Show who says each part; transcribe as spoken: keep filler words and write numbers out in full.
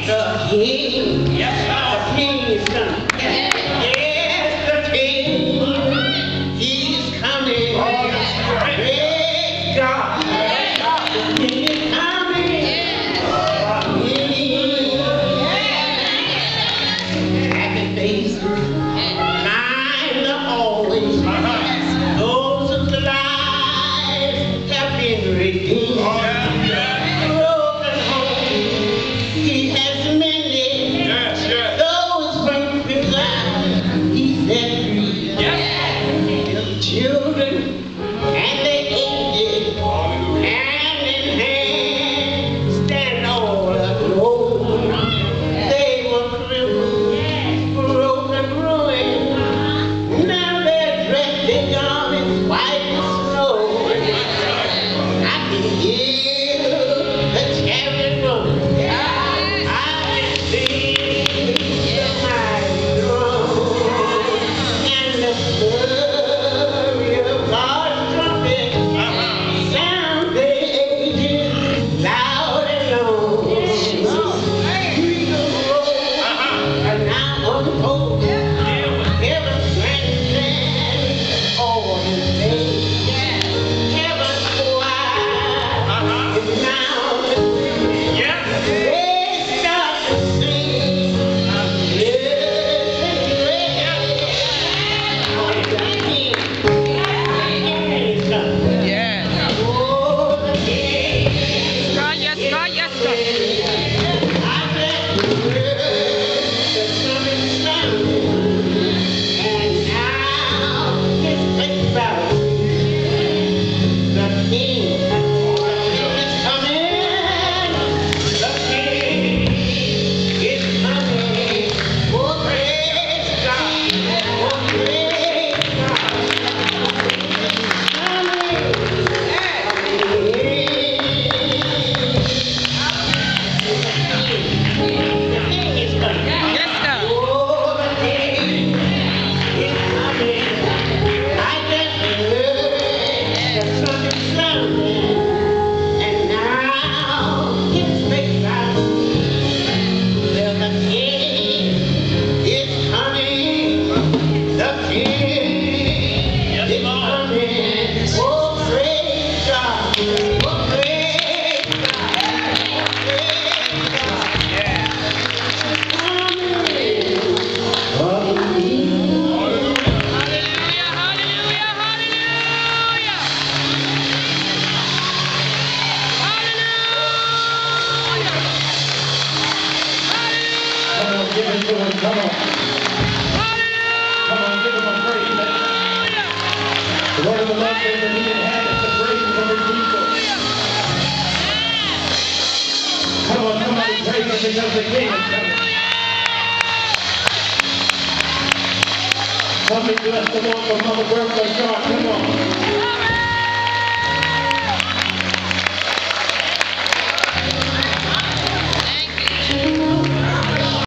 Speaker 1: The King. Yes, the King is coming. Yes, yes the King. He's coming. Praise God. The King is coming. Happy faces. Mine are always. Those of the lives have been redeemed.
Speaker 2: Because the King is coming. Somebody bless the Lord for Mama Bertha and Sharpe. Come on.